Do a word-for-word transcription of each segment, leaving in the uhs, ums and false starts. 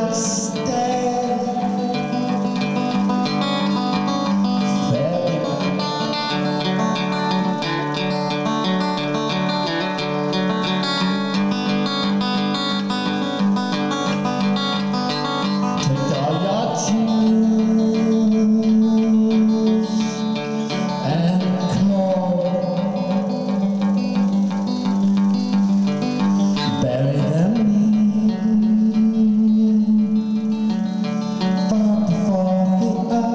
don't stay very well. Take all your jewels and coal, bury them far before the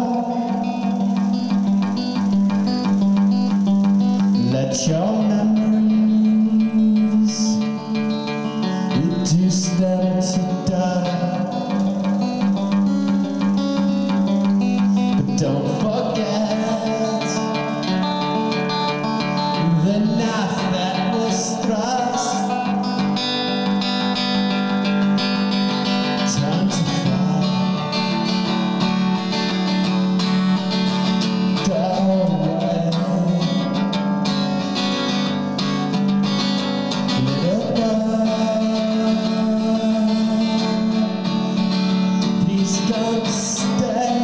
earth. Let your memories reduce them to dust. But don't forget the knife that was thrust. Time to fly. Go away, little bird. Please don't stay.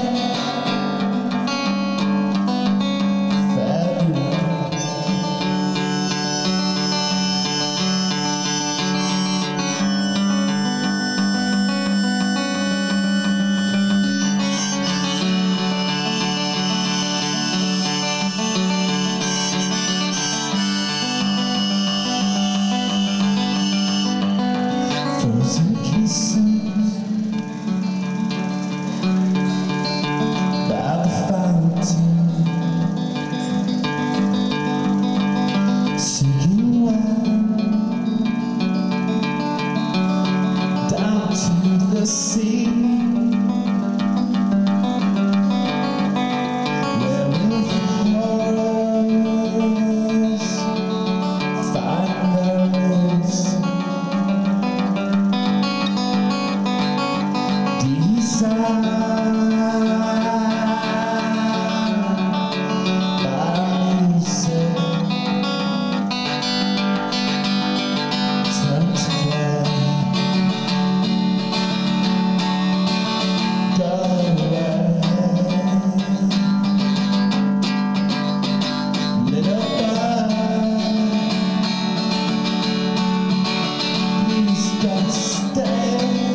Frozen kisses by the fountain, sinking wine down to the sea. Where will flowers find their ways? Don't stay.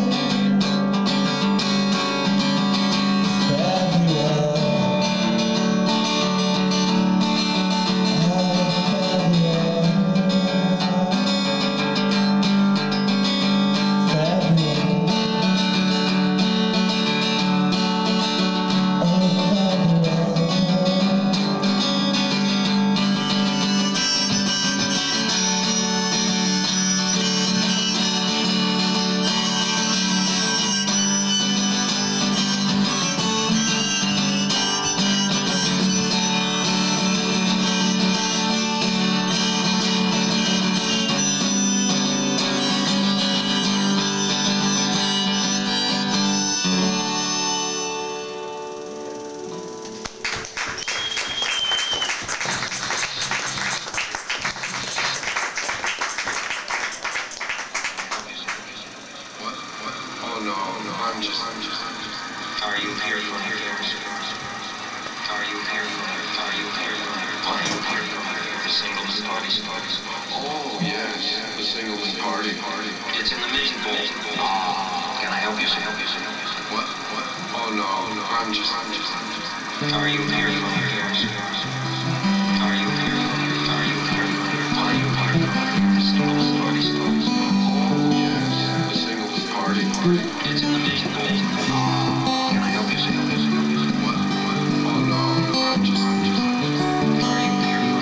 I'm just, I'm just, are you here for here? Are you here for here? Are you here for here? Are you here for here? The Singleton Party. Oh, yes, the Singleton Party. It's in the main bowl. Ah, can I help you, sir? What? What? Oh, no, no, I'm just, I'm just, I'm just. Are you here for here? Are you here for here? Are you here for here? Are you here for here? The Singleton Party. Oh, yes, the Singleton Party. It's in the main bowl. Ah, can I help you, sir? What? What? Oh, no, no, I'm just, I'm just, I'm just. Are you here for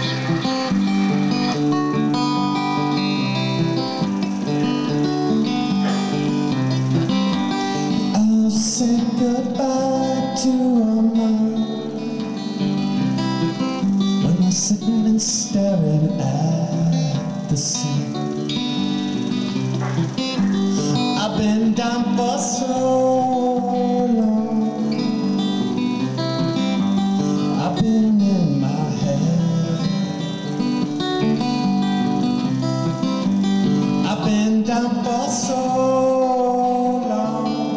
here? I'll say goodbye to our night when we're sitting and staring at the sea. I've been down for so long, I've been in my head, I've been down for so long,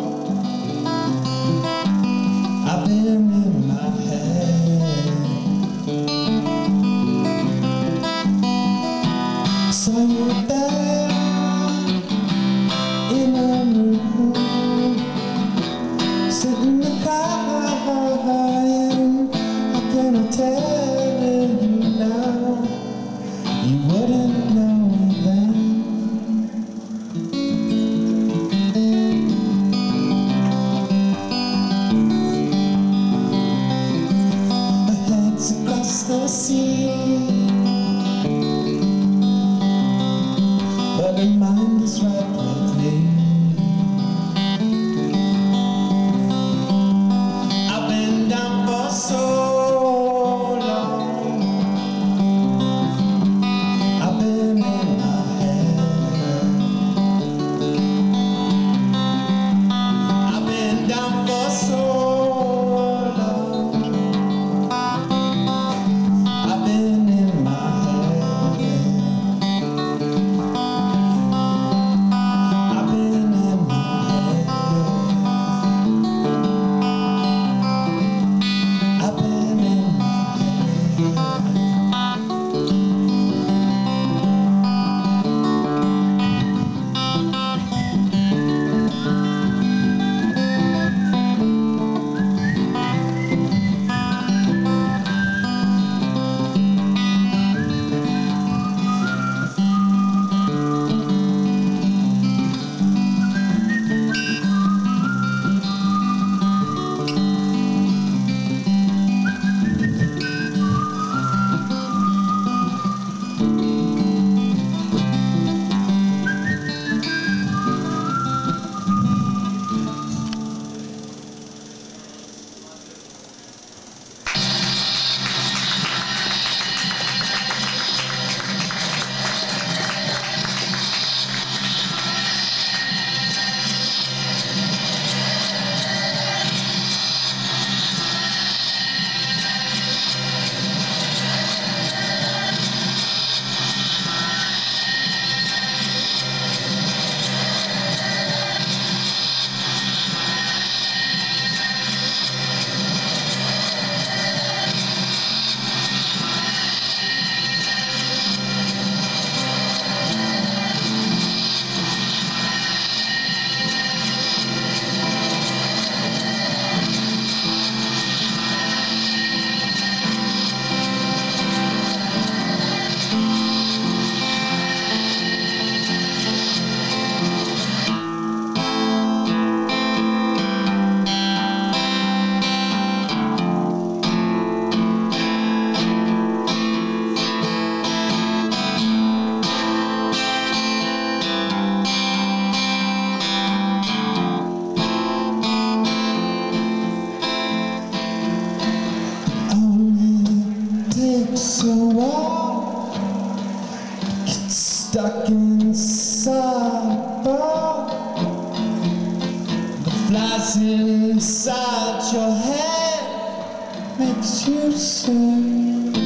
stuck inside, but the flies inside your head makes you sick.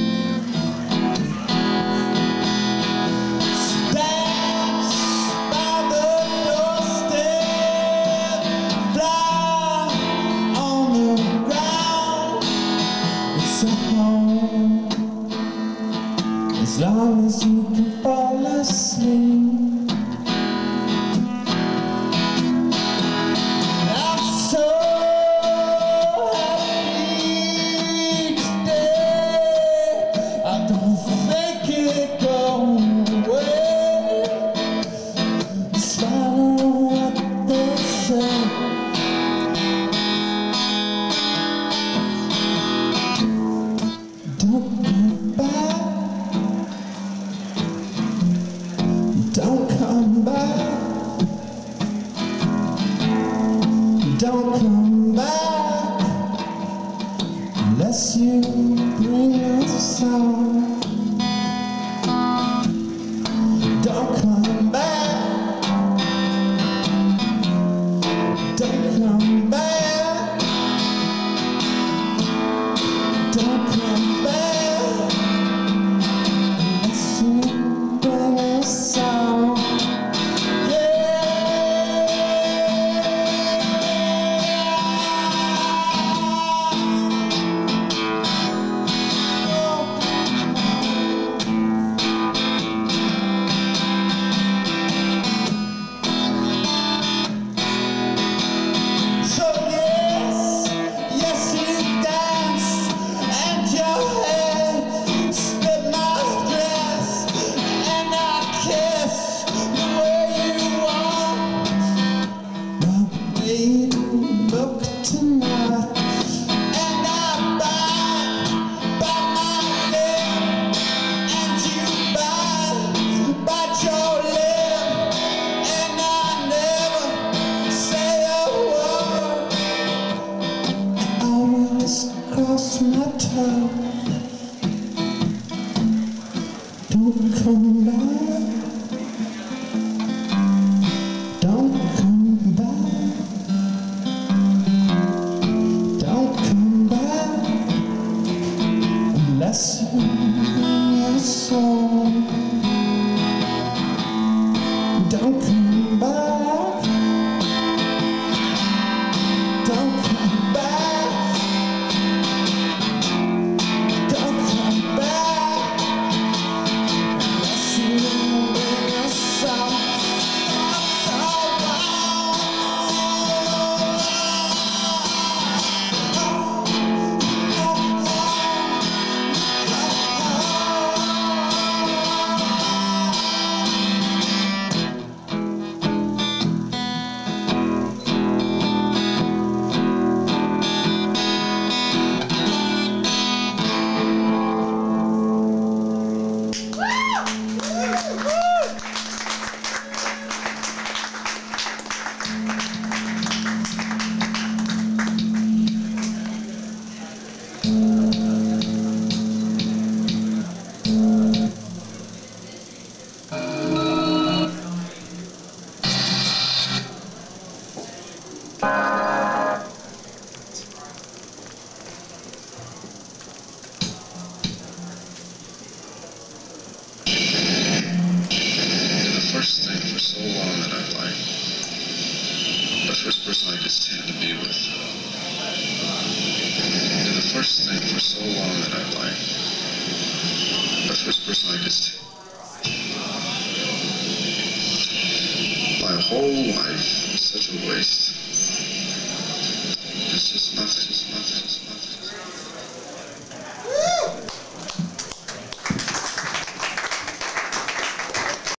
As long as you can fall asleep, I'm so happy today. I don't think it goes away, despite what they say. Don't go back. Don't come back. Don't come back unless you bring us some. Don't come back. Don't come back. Don't come back unless you bring us some. Look tonight, and I bite, bite my lip, and you bite, bite your lip, and I never say a word. I always cross my toe. Don't come back. Don't come back. Unless you bring your soul. Don't come back. Don't come back. Don't come back unless you bring your soul. First thing for so long that I've liked, the first person I just had to be with. And the first thing for so long that I've liked, the first person I just. My whole life was such a waste.